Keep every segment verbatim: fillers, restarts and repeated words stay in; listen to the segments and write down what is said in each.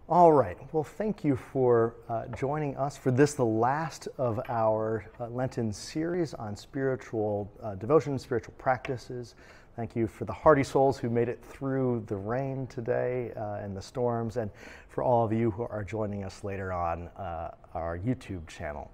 All right. Well, thank you for uh, joining us for this, the last of our uh, Lenten series on spiritual uh, devotion and spiritual practices. Thank you for the hardy souls who made it through the rain today uh, and the storms, and for all of you who are joining us later on uh, our YouTube channel.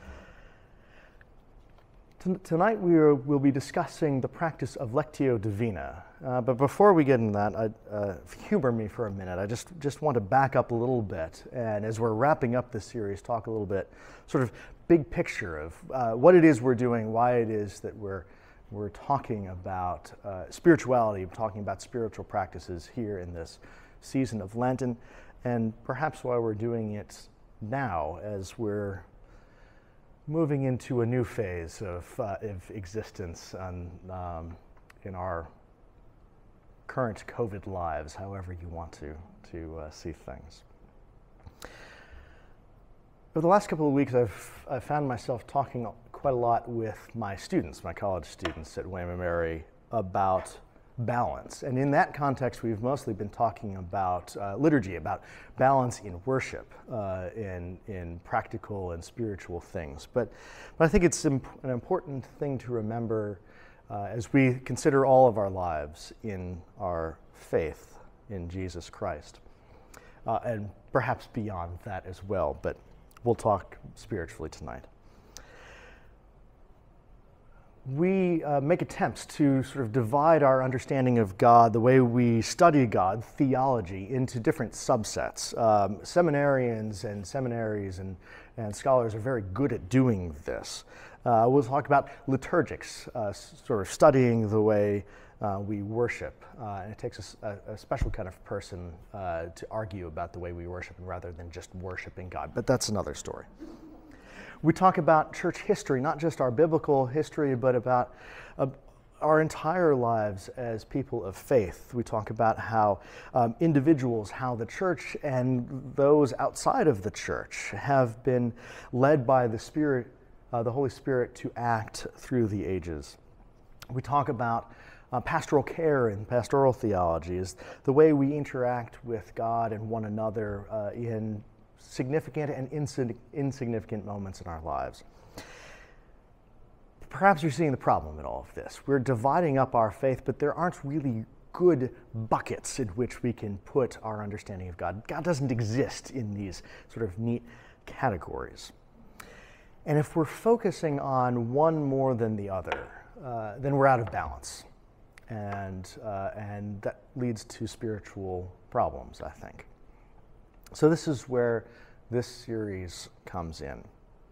Tonight we are, will be discussing the practice of Lectio Divina. Uh, but before we get into that, I, uh, humor me for a minute. I just, just want to back up a little bit, and as we're wrapping up this series, talk a little bit, sort of big picture of uh, what it is we're doing, why it is that we're, we're talking about uh, spirituality, talking about spiritual practices here in this season of Lenten, and perhaps why we're doing it now as we're moving into a new phase of, uh, of existence on, um, in our current COVID lives, however you want to, to uh, see things. Over the last couple of weeks, I've, I've found myself talking quite a lot with my students, my college students at William and Mary, about balance. And in that context, we've mostly been talking about uh, liturgy, about balance in worship, uh, in, in practical and spiritual things. But, but I think it's imp- an important thing to remember uh, as we consider all of our lives in our faith in Jesus Christ, uh, and perhaps beyond that as well, but we'll talk spiritually tonight. We uh, make attempts to sort of divide our understanding of God, the way we study God, theology, into different subsets. Um, seminarians and seminaries and, and scholars are very good at doing this. Uh, we'll talk about liturgics, uh, sort of studying the way uh, we worship. Uh, and it takes a, a special kind of person uh, to argue about the way we worship rather than just worshiping God, but that's another story. We talk about church history, not just our biblical history, but about uh, our entire lives as people of faith. We talk about how um, individuals, how the church and those outside of the church have been led by the Spirit, uh, the Holy Spirit, to act through the ages. We talk about uh, pastoral care and pastoral theology, is the way we interact with God and one another uh, in significant and insig- insignificant moments in our lives. Perhaps you're seeing the problem in all of this. We're dividing up our faith, but there aren't really good buckets in which we can put our understanding of God. God doesn't exist in these sort of neat categories. And if we're focusing on one more than the other, uh, then we're out of balance. And, uh, and that leads to spiritual problems, I think. So this is where this series comes in.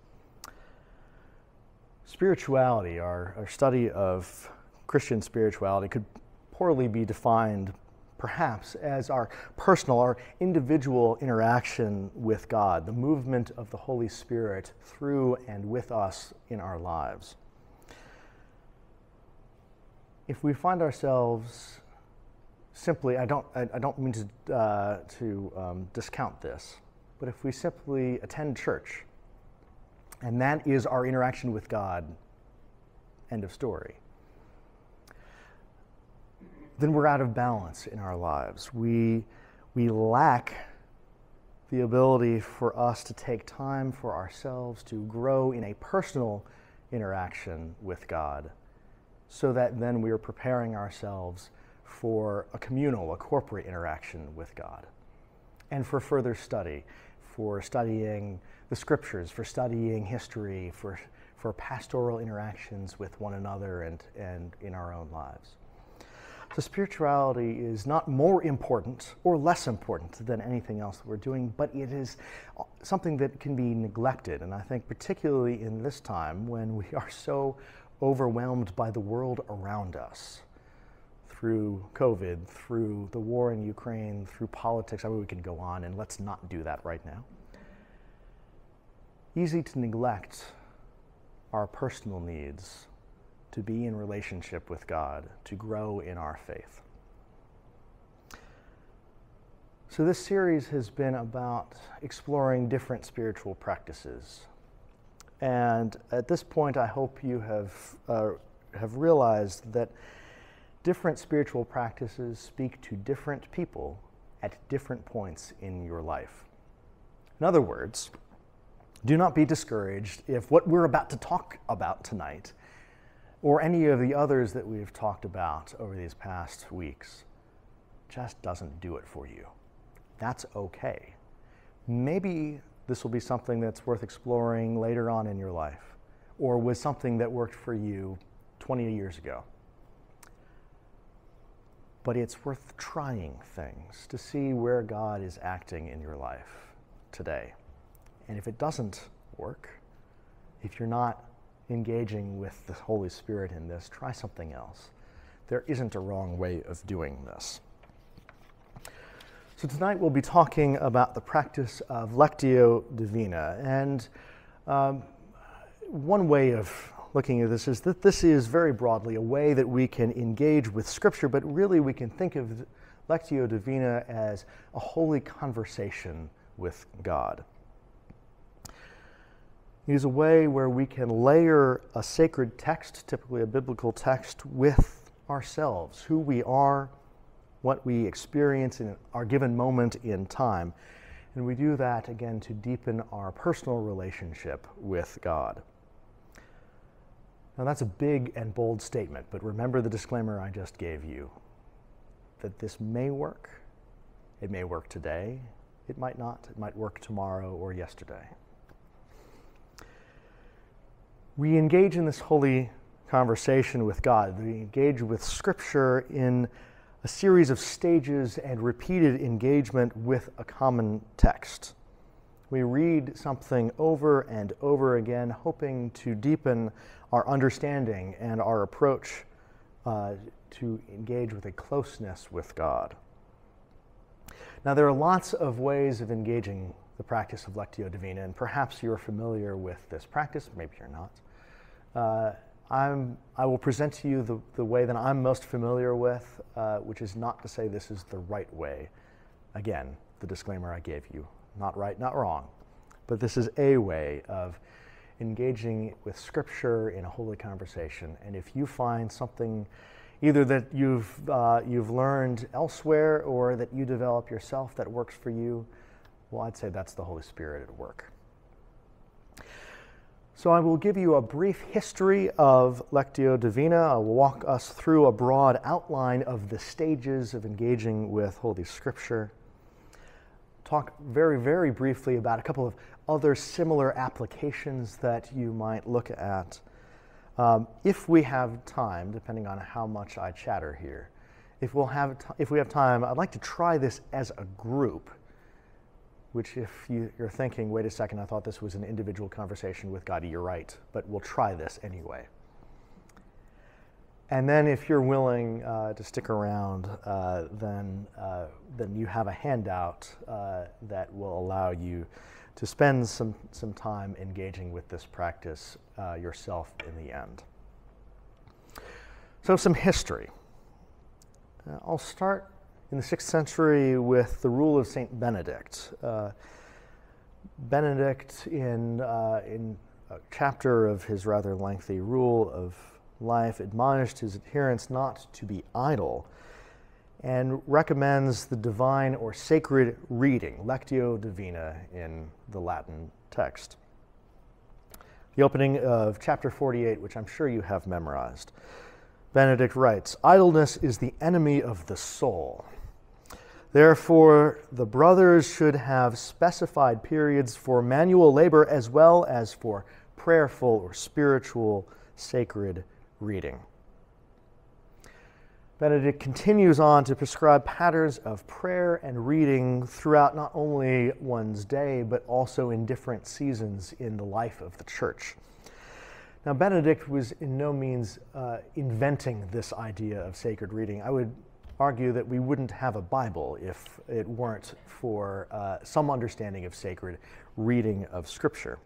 Spirituality, our, our study of Christian spirituality, could poorly be defined perhaps as our personal, our individual interaction with God, the movement of the Holy Spirit through and with us in our lives. If we find ourselves Simply, I don't, I, I don't mean to, uh, to um, discount this, but if we simply attend church, and that is our interaction with God, end of story, then we're out of balance in our lives. We, we lack the ability for us to take time for ourselves to grow in a personal interaction with God, so that then we are preparing ourselves for a communal, a corporate interaction with God, and for further study, for studying the scriptures, for studying history, for, for pastoral interactions with one another and, and in our own lives. So spirituality is not more important or less important than anything else that we're doing, but it is something that can be neglected, and I think particularly in this time when we are so overwhelmed by the world around us, through COVID, through the war in Ukraine, through politics. I mean, we can go on, and let's not do that right now. Easy to neglect our personal needs, to be in relationship with God, to grow in our faith. So this series has been about exploring different spiritual practices. And at this point, I hope you have, uh, have realized that different spiritual practices speak to different people at different points in your life. In other words, do not be discouraged if what we're about to talk about tonight, or any of the others that we've talked about over these past weeks, just doesn't do it for you. That's okay. Maybe this will be something that's worth exploring later on in your life, or was something that worked for you twenty years ago. But it's worth trying things to see where God is acting in your life today. And if it doesn't work, if you're not engaging with the Holy Spirit in this, try something else. There isn't a wrong way of doing this. So tonight we'll be talking about the practice of Lectio Divina. And um, one way of looking at this is that this is very broadly a way that we can engage with Scripture, but really we can think of Lectio Divina as a holy conversation with God. It is a way where we can layer a sacred text, typically a biblical text, with ourselves, who we are, what we experience in our given moment in time. And we do that, again, to deepen our personal relationship with God. Now, that's a big and bold statement, but remember the disclaimer I just gave you, that this may work. It may work today. It might not. It might work tomorrow or yesterday. We engage in this holy conversation with God. We engage with Scripture in a series of stages and repeated engagement with a common text. We read something over and over again, hoping to deepen our understanding and our approach uh, to engage with a closeness with God. Now, there are lots of ways of engaging the practice of Lectio Divina, and perhaps you're familiar with this practice, maybe you're not. Uh, I'm, I will present to you the, the way that I'm most familiar with, uh, which is not to say this is the right way. Again, the disclaimer I gave you, not right, not wrong, but this is a way of engaging with Scripture in a holy conversation. And if you find something either that you've, uh, you've learned elsewhere or that you develop yourself that works for you, well, I'd say that's the Holy Spirit at work. So I will give you a brief history of Lectio Divina. I will walk us through a broad outline of the stages of engaging with Holy Scripture. Talk very, very briefly about a couple of other similar applications that you might look at. Um, if we have time, depending on how much I chatter here, if, we'll have t- if we have time, I'd like to try this as a group, which if you, you're thinking, wait a second, I thought this was an individual conversation with God, you're right, but we'll try this anyway. And then if you're willing uh, to stick around, uh, then, uh, then you have a handout uh, that will allow you to spend some, some time engaging with this practice uh, yourself in the end. So some history. Uh, I'll start in the sixth century with the rule of Saint Benedict. Uh, Benedict, in, uh, in a chapter of his rather lengthy rule of life, admonished his adherents not to be idle and recommends the divine or sacred reading, Lectio Divina in the Latin text. The opening of chapter forty-eight, which I'm sure you have memorized, Benedict writes, "Idleness is the enemy of the soul. Therefore, the brothers should have specified periods for manual labor as well as for prayerful or spiritual sacred reading." Benedict continues on to prescribe patterns of prayer and reading throughout not only one's day, but also in different seasons in the life of the church. Now, Benedict was in no means uh, inventing this idea of sacred reading. I would argue that we wouldn't have a Bible if it weren't for uh, some understanding of sacred reading of Scripture.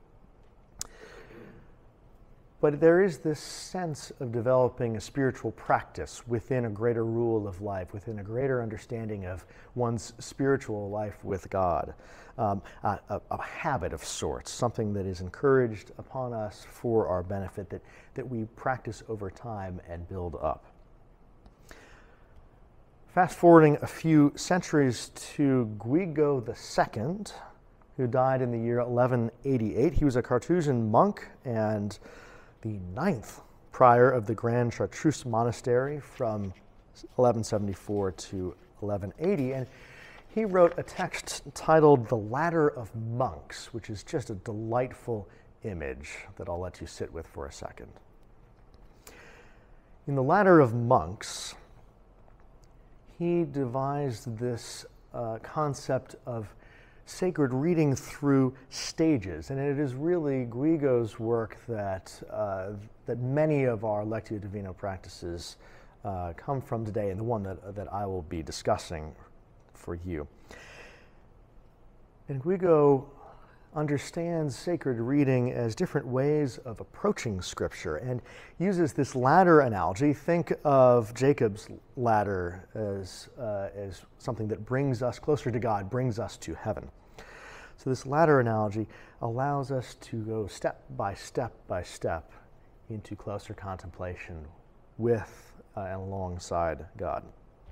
But there is this sense of developing a spiritual practice within a greater rule of life, within a greater understanding of one's spiritual life with God, um, a, a, a habit of sorts, something that is encouraged upon us for our benefit, that, that we practice over time and build up. Fast forwarding a few centuries to Guido the Second, who died in the year eleven eighty-eight. He was a Carthusian monk and the ninth prior of the Grand Chartreuse Monastery from eleven seventy-four to eleven eighty. And he wrote a text titled The Ladder of Monks, which is just a delightful image that I'll let you sit with for a second. In The Ladder of Monks, he devised this uh, concept of sacred reading through stages, and it is really Guido's work that, uh, that many of our Lectio Divina practices uh, come from today, and the one that, that I will be discussing for you. And Guido understands sacred reading as different ways of approaching Scripture and uses this ladder analogy. Think of Jacob's ladder as, uh, as something that brings us closer to God, brings us to heaven. So this ladder analogy allows us to go step by step by step into closer contemplation with uh, and alongside God.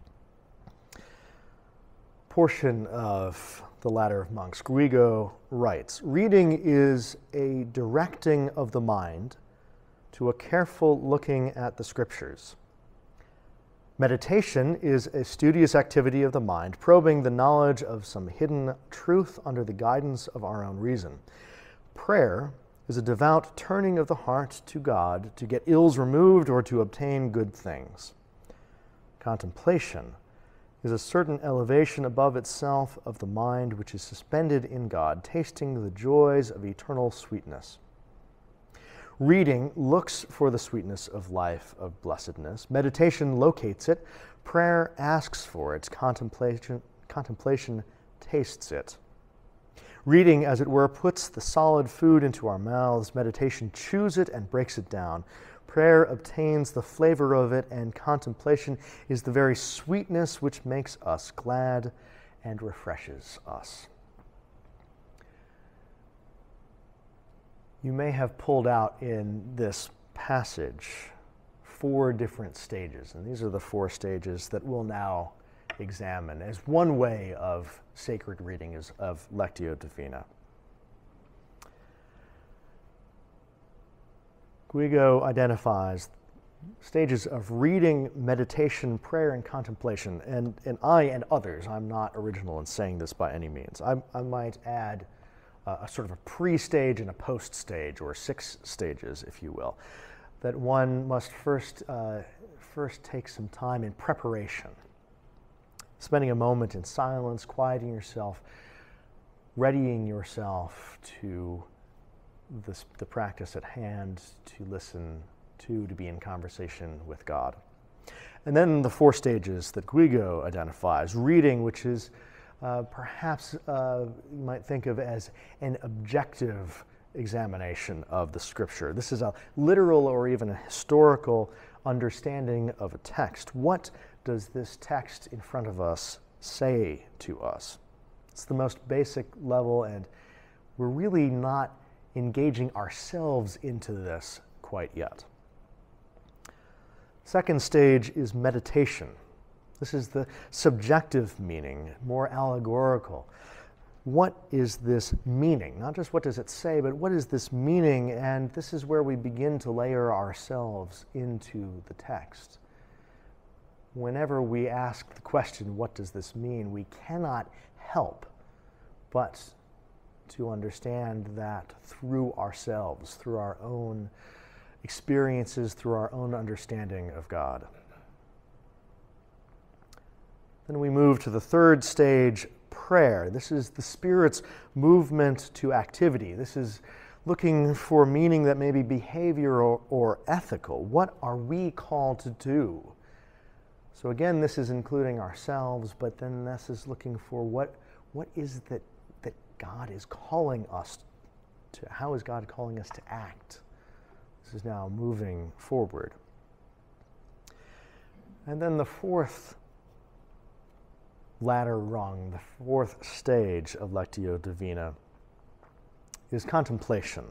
Portion of The Ladder of Monks, Guido writes, "Reading is a directing of the mind to a careful looking at the Scriptures. Meditation is a studious activity of the mind, probing the knowledge of some hidden truth under the guidance of our own reason. Prayer is a devout turning of the heart to God to get ills removed or to obtain good things. Contemplation is a certain elevation above itself of the mind which is suspended in God, tasting the joys of eternal sweetness. Reading looks for the sweetness of life, of blessedness. Meditation locates it. Prayer asks for it. Contemplation, contemplation tastes it. Reading, as it were, puts the solid food into our mouths. Meditation chews it and breaks it down. Prayer obtains the flavor of it, and contemplation is the very sweetness which makes us glad and refreshes us." You may have pulled out in this passage four different stages, and these are the four stages that we'll now examine as one way of sacred reading of Lectio Divina. Guido identifies stages of reading, meditation, prayer, and contemplation, and, and I and others, I'm not original in saying this by any means, I, I might add Uh, a sort of a pre-stage and a post-stage, or six stages, if you will, that one must first, uh, first take some time in preparation, spending a moment in silence, quieting yourself, readying yourself to this, the practice at hand, to listen to, to be in conversation with God. And then the four stages that Guido identifies: reading, which is Uh, perhaps uh, you might think of as an objective examination of the Scripture. This is a literal or even a historical understanding of a text. What does this text in front of us say to us? It's the most basic level, and we're really not engaging ourselves into this quite yet. Second stage is meditation. This is the subjective meaning, more allegorical. What is this meaning? Not just what does it say, but what is this meaning? And this is where we begin to layer ourselves into the text. Whenever we ask the question, what does this mean, we cannot help but to understand that through ourselves, through our own experiences, through our own understanding of God. Then we move to the third stage, prayer. This is the Spirit's movement to activity. This is looking for meaning that may be behavioral or ethical. What are we called to do? So again, this is including ourselves, but then this is looking for what, what is that, that God is calling us to. How is God calling us to act? This is now moving forward. And then the fourth ladder rung, the fourth stage of Lectio Divina, is contemplation.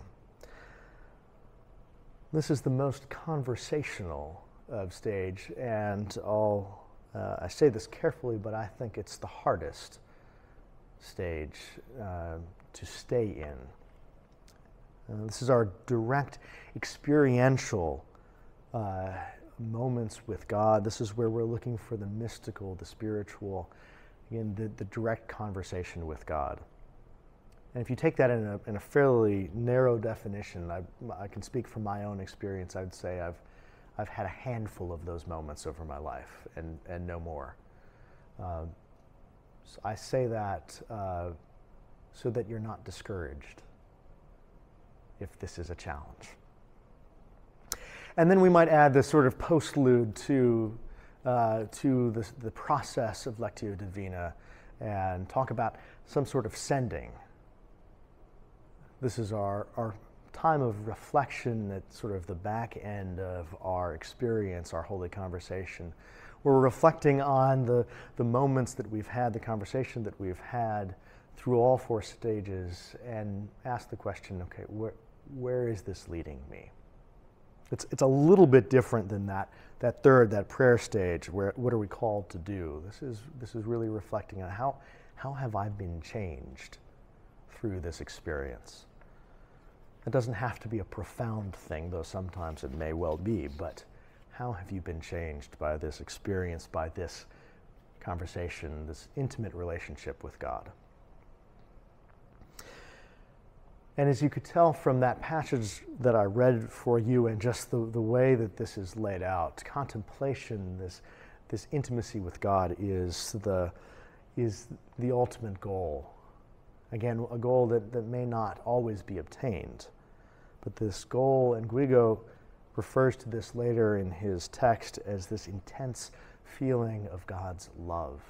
This is the most conversational of stage, and I'll uh, I say this carefully, but I think it's the hardest stage uh, to stay in. Uh, this is our direct experiential uh, moments with God. This is where we're looking for the mystical, the spiritual, again, the, the direct conversation with God. And if you take that in a, in a fairly narrow definition, I, I can speak from my own experience. I'd say I've, I've had a handful of those moments over my life and, and no more. Uh, so I say that uh, so that you're not discouraged if this is a challenge. And then we might add this sort of postlude to, uh, to the, the process of Lectio Divina and talk about some sort of sending. This is our, our time of reflection at sort of the back end of our experience, our holy conversation. We're reflecting on the, the moments that we've had, the conversation that we've had through all four stages, and ask the question, okay, where, where is this leading me? It's, it's a little bit different than that, that third, that prayer stage, where what are we called to do? This is, this is really reflecting on how, how have I been changed through this experience? It doesn't have to be a profound thing, though sometimes it may well be, but how have you been changed by this experience, by this conversation, this intimate relationship with God? And as you could tell from that passage that I read for you and just the, the way that this is laid out, contemplation, this, this intimacy with God is the, is the ultimate goal. Again, a goal that, that may not always be obtained. But this goal, and Guigo refers to this later in his text as this intense feeling of God's love.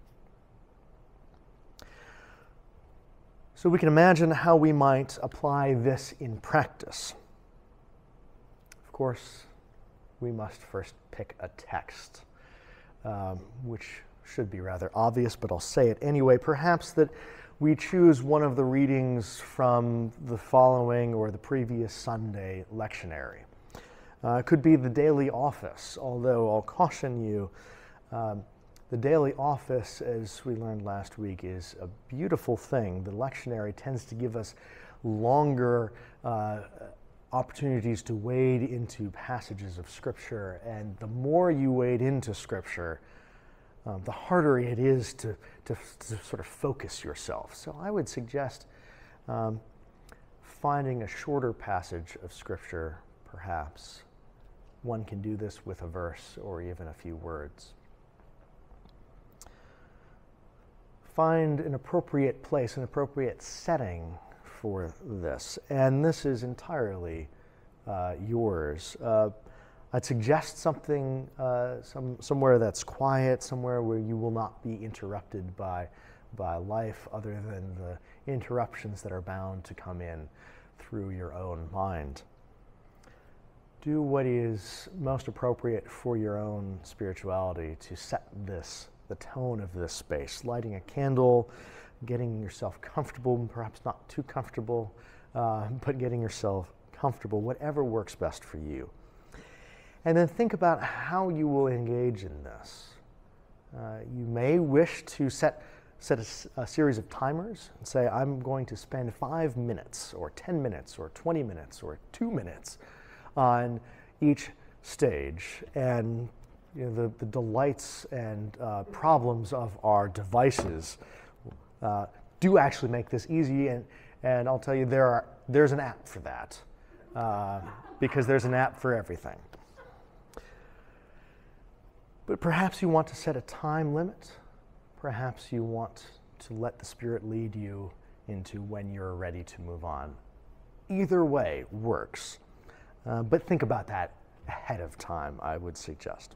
So we can imagine how we might apply this in practice. Of course, we must first pick a text, um, which should be rather obvious, but I'll say it anyway. Perhaps that we choose one of the readings from the following or the previous Sunday lectionary. Uh, it could be the daily office, although I'll caution you, um, the daily office, as we learned last week, is a beautiful thing. The lectionary tends to give us longer uh, opportunities to wade into passages of Scripture, and the more you wade into Scripture, um, the harder it is to, to, to sort of focus yourself. So I would suggest um, finding a shorter passage of Scripture, perhaps. One can do this with a verse or even a few words. Find an appropriate place, an appropriate setting for this, and this is entirely uh, yours. Uh, I'd suggest something, uh, some, somewhere that's quiet, somewhere where you will not be interrupted by, by life other than the interruptions that are bound to come in through your own mind. Do what is most appropriate for your own spirituality to set this, the tone of this space. Lighting a candle, getting yourself comfortable, perhaps not too comfortable, uh, but getting yourself comfortable, whatever works best for you. And then think about how you will engage in this. Uh, you may wish to set, set a, a series of timers and say, I'm going to spend five minutes or ten minutes or twenty minutes or two minutes on each stage. And you know, the, the delights and uh, problems of our devices uh, do actually make this easy. And, and I'll tell you, there are, there's an app for that uh, because there's an app for everything. But perhaps you want to set a time limit. Perhaps you want to let the Spirit lead you into when you're ready to move on. Either way works. Uh, but think about that ahead of time, I would suggest.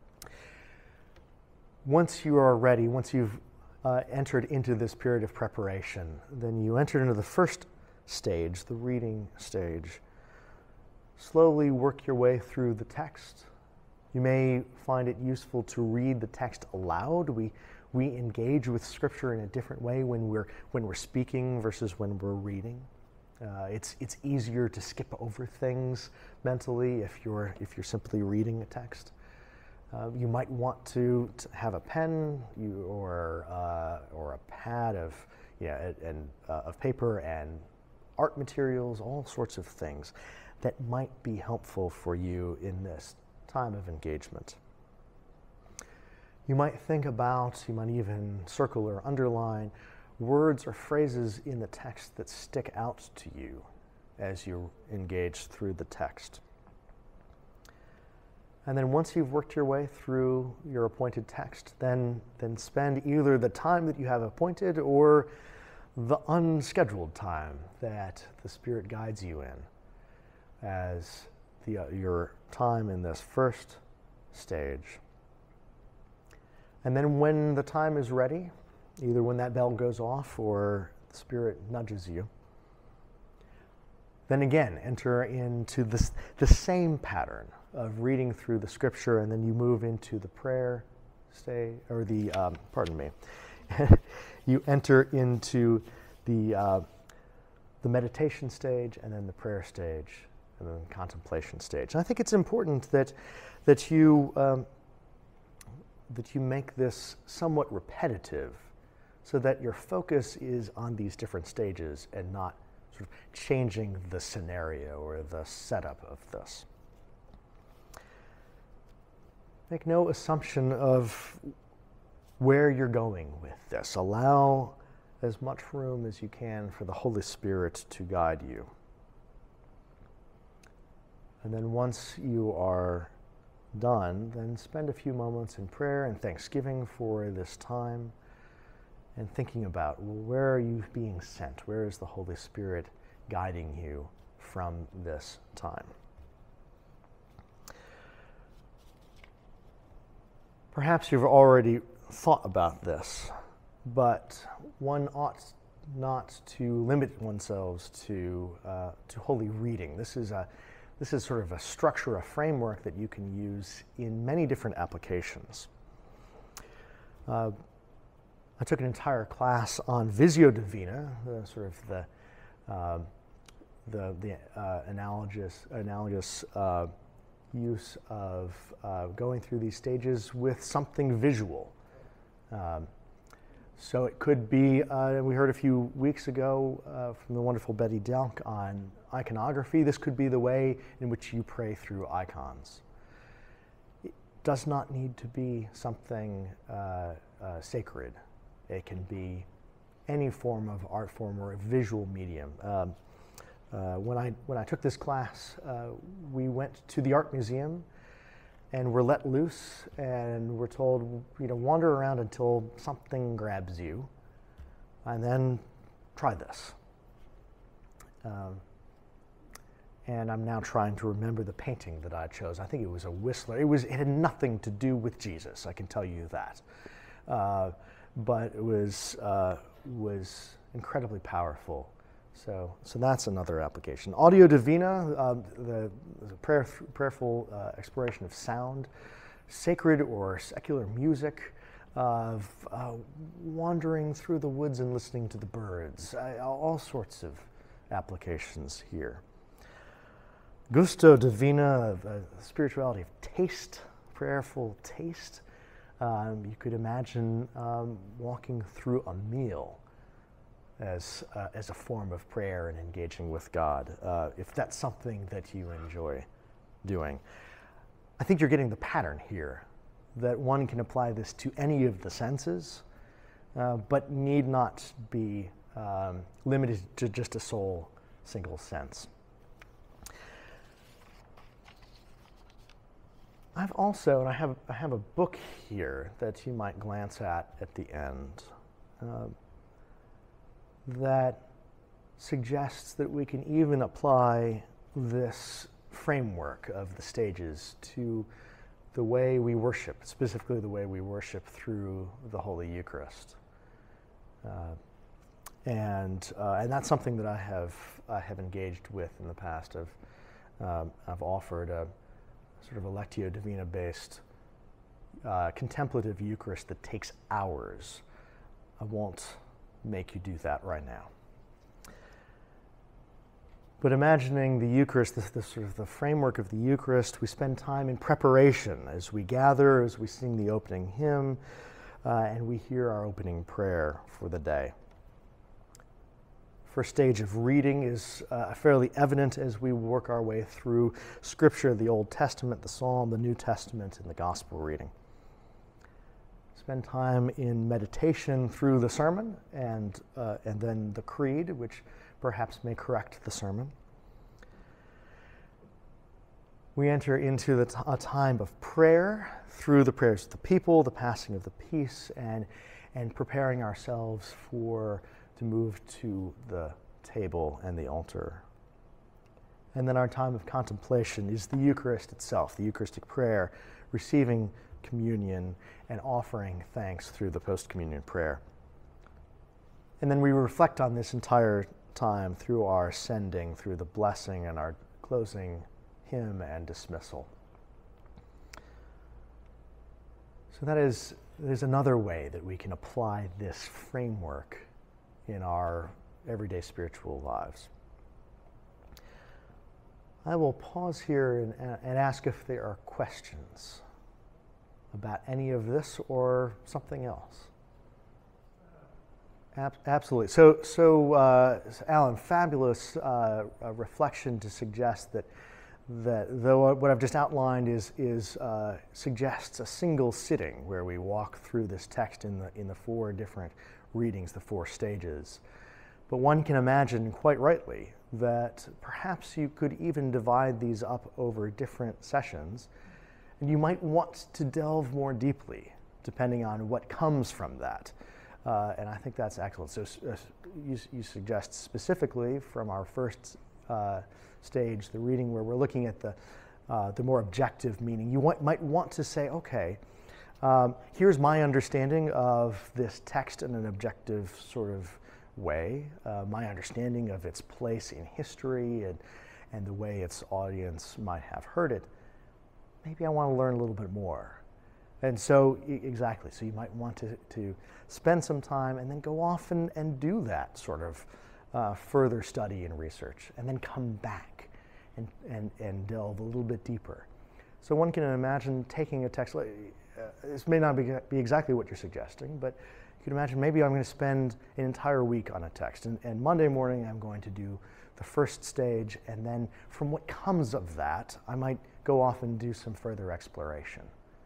Once you are ready, once you've uh, entered into this period of preparation, then you enter into the first stage, the reading stage. Slowly work your way through the text. You may find it useful to read the text aloud. We, we engage with Scripture in a different way when we're, when we're speaking versus when we're reading. Uh, it's, it's easier to skip over things mentally if you're, if you're simply reading a text. Uh, you might want to, to have a pen you, or, uh, or a pad of, yeah, and, uh, of paper and art materials, all sorts of things that might be helpful for you in this time of engagement. You might think about, you might even circle or underline words or phrases in the text that stick out to you as you engage through the text. And then once you've worked your way through your appointed text, then, then spend either the time that you have appointed or the unscheduled time that the Spirit guides you in as the, uh, your time in this first stage. And then when the time is ready, either when that bell goes off or the Spirit nudges you, then again, enter into this, the same pattern of reading through the scripture, and then you move into the prayer stage, or the, um, pardon me, you enter into the, uh, the meditation stage, and then the prayer stage, and then the contemplation stage. And I think it's important that, that, you, um, that you make this somewhat repetitive so that your focus is on these different stages and not sort of changing the scenario or the setup of this. Make no assumption of where you're going with this. Allow as much room as you can for the Holy Spirit to guide you. And then once you are done, then spend a few moments in prayer and thanksgiving for this time and thinking about, well, where are you being sent? Where is the Holy Spirit guiding you from this time? Perhaps you've already thought about this, but one ought not to limit oneself to, uh, to holy reading. This is, a, this is sort of a structure, a framework that you can use in many different applications. Uh, I took an entire class on Lectio Divina, the sort of the, uh, the, the uh, analogous, analogous uh, use of uh, going through these stages with something visual. Um, so it could be, uh, we heard a few weeks ago uh, from the wonderful Betty Delk on iconography. This could be the way in which you pray through icons. It does not need to be something uh, uh, sacred. It can be any form of art form or a visual medium. Um, Uh, when I when I took this class, uh, we went to the art museum, and we're let loose, and we're told, you know, wander around until something grabs you, and then try this. Um, and I'm now trying to remember the painting that I chose. I think it was a Whistler. It was it had nothing to do with Jesus, I can tell you that, uh, but it was uh, was incredibly powerful. So, so that's another application. Audio Divina, uh, the, the prayer, prayerful uh, exploration of sound, sacred or secular music, of uh, wandering through the woods and listening to the birds, uh, all sorts of applications here. Gusto Divina, uh, spirituality of taste, prayerful taste. Um, you could imagine um, walking through a meal as, uh, as a form of prayer and engaging with God, uh, if that's something that you enjoy doing. I think you're getting the pattern here, that one can apply this to any of the senses, uh, but need not be um, limited to just a sole single sense. I've also, and I have, I have a book here that you might glance at at the end, uh, that suggests that we can even apply this framework of the stages to the way we worship, specifically the way we worship through the Holy Eucharist. Uh, and, uh, and that's something that I have, I have engaged with in the past. I've, um, I've offered a sort of a Lectio Divina based uh, contemplative Eucharist that takes hours. I won't make you do that right now. But imagining the Eucharist, this, this sort of the framework of the Eucharist, we spend time in preparation as we gather, as we sing the opening hymn, uh, and we hear our opening prayer for the day. First stage of reading is uh, fairly evident as we work our way through Scripture, the Old Testament, the Psalm, the New Testament, and the Gospel reading. Spend time in meditation through the sermon and, uh, and then the Creed, which perhaps may correct the sermon. We enter into the t- a time of prayer through the prayers of the people, the passing of the peace, and, and preparing ourselves for to move to the table and the altar. And then our time of contemplation is the Eucharist itself, the Eucharistic prayer, receiving communion and offering thanks through the post-communion prayer. And then we reflect on this entire time through our sending, through the blessing and our closing hymn and dismissal. So that is, there's another way that we can apply this framework in our everyday spiritual lives. I will pause here and, and ask if there are questions about any of this or something else. Absolutely. So, so uh, Alan, fabulous uh, reflection to suggest that that though what I've just outlined is is uh, suggests a single sitting where we walk through this text in the in the four different readings, the four stages. But one can imagine, quite rightly, that perhaps you could even divide these up over different sessions, and you might want to delve more deeply, depending on what comes from that. Uh, and I think that's excellent. So uh, you, you suggest specifically from our first uh, stage, the reading where we're looking at the, uh, the more objective meaning. You want, might want to say, okay, um, here's my understanding of this text in an objective sort of way, uh, my understanding of its place in history and, and the way its audience might have heard it. Maybe I want to learn a little bit more. And so, exactly, so you might want to, to spend some time and then go off and, and do that sort of uh, further study and research, and then come back and, and, and delve a little bit deeper. So one can imagine taking a text, uh, this may not be, be exactly what you're suggesting, but you can imagine maybe I'm going to spend an entire week on a text, and, and Monday morning I'm going to do the first stage, and then from what comes of that, I might go off and do some further exploration.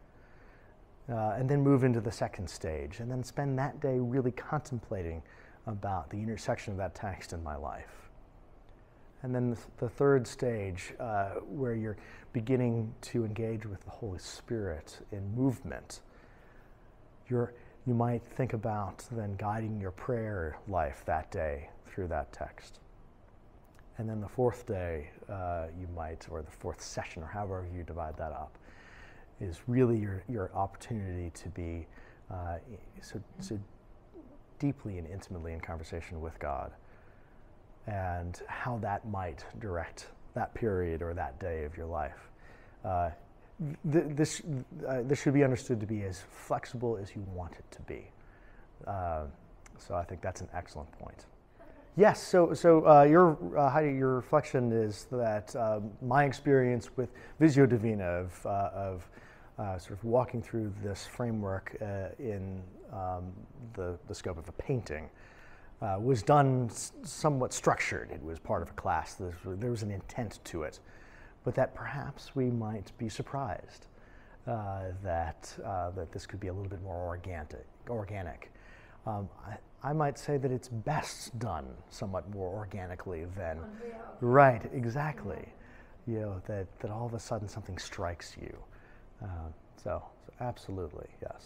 Uh, and then move into the second stage, and then spend that day really contemplating about the intersection of that text in my life. And then the, the third stage, uh, where you're beginning to engage with the Holy Spirit in movement. You're, you might think about then guiding your prayer life that day through that text. And then the fourth day, uh, you might, or the fourth session, or however you divide that up, is really your, your opportunity to be uh, so, so deeply and intimately in conversation with God, and how that might direct that period or that day of your life. Uh, th- this, uh, this should be understood to be as flexible as you want it to be. Uh, so I think that's an excellent point. Yes, so, so uh, your, uh, Heidi, your reflection is that uh, my experience with Lectio Divina of, uh, of uh, sort of walking through this framework uh, in um, the, the scope of a painting uh, was done s- somewhat structured. It was part of a class. There was, there was an intent to it, but that perhaps we might be surprised uh, that, uh, that this could be a little bit more organic. organic. Um, I, I might say that it's best done somewhat more organically than, right, exactly. You know, that, that all of a sudden something strikes you. Uh, so, so absolutely, yes.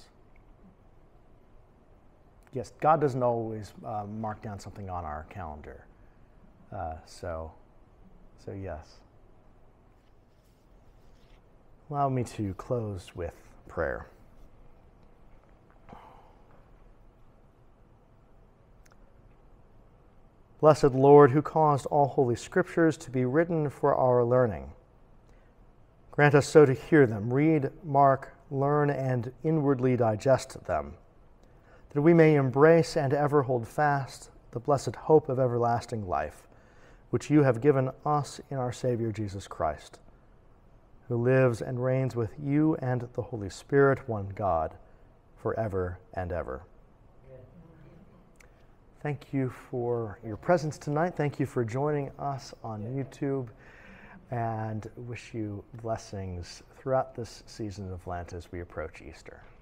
Yes, God doesn't always uh, mark down something on our calendar. Uh, so, so yes. Allow me to close with prayer. Blessed Lord, who caused all holy scriptures to be written for our learning, grant us so to hear them, read, mark, learn, and inwardly digest them, that we may embrace and ever hold fast the blessed hope of everlasting life, which you have given us in our Savior Jesus Christ, who lives and reigns with you and the Holy Spirit, one God, forever and ever. Thank you for your presence tonight. Thank you for joining us on YouTube, and wish you blessings throughout this season of Lent as we approach Easter.